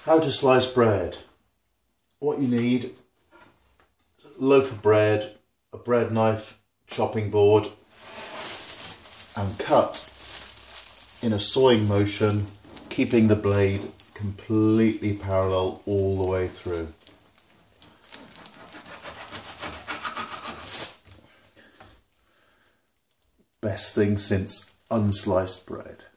How to slice bread. What you need: a loaf of bread, a bread knife, chopping board, and cut in a sawing motion, keeping the blade completely parallel all the way through. Best thing since unsliced bread.